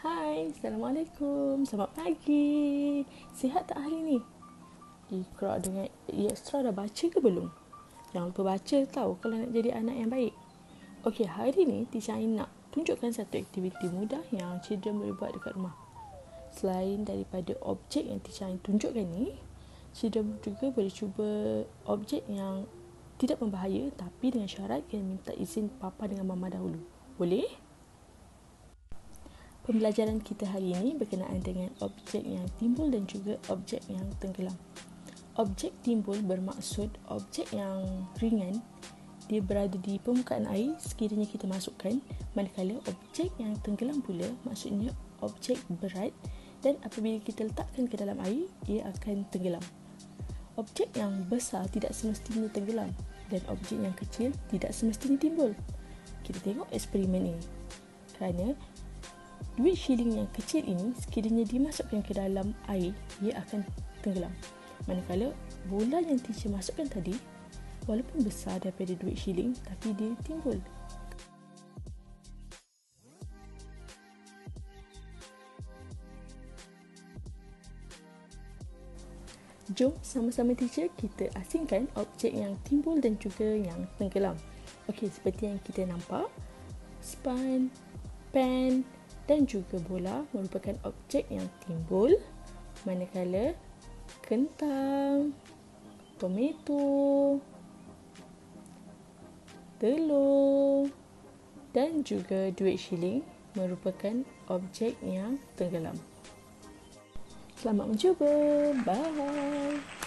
Hai, Assalamualaikum. Selamat pagi. Sihat tak hari ni? Iqra dengan Extra dah baca ke belum? Jangan lupa baca tau kalau nak jadi anak yang baik. Okey, hari ni Teacher Ain nak tunjukkan satu aktiviti mudah yang children boleh buat dekat rumah. Selain daripada objek yang Teacher Ain tunjukkan ni, children juga boleh cuba objek yang tidak berbahaya tapi dengan syarat kena minta izin papa dengan mama dahulu. Boleh? Pembelajaran kita hari ini berkenaan dengan objek yang timbul dan juga objek yang tenggelam. Objek timbul bermaksud objek yang ringan, dia berada di permukaan air sekiranya kita masukkan, manakala objek yang tenggelam pula maksudnya objek berat dan apabila kita letakkan ke dalam air, ia akan tenggelam. Objek yang besar tidak semestinya tenggelam dan objek yang kecil tidak semestinya timbul. Kita tengok eksperimen ini. Kerana duit shilling yang kecil ini sekiranya dimasukkan ke dalam air, ia akan tenggelam. Manakala bola yang teacher masukkan tadi, walaupun besar daripada duit shilling, tapi dia timbul. Jom sama-sama teacher kita asingkan objek yang timbul dan juga yang tenggelam. Okey, seperti yang kita nampak, span, pen dan juga bola merupakan objek yang timbul, manakala kentang, tomato, telur dan juga duit shilling merupakan objek yang tenggelam. Selamat mencuba. Bye.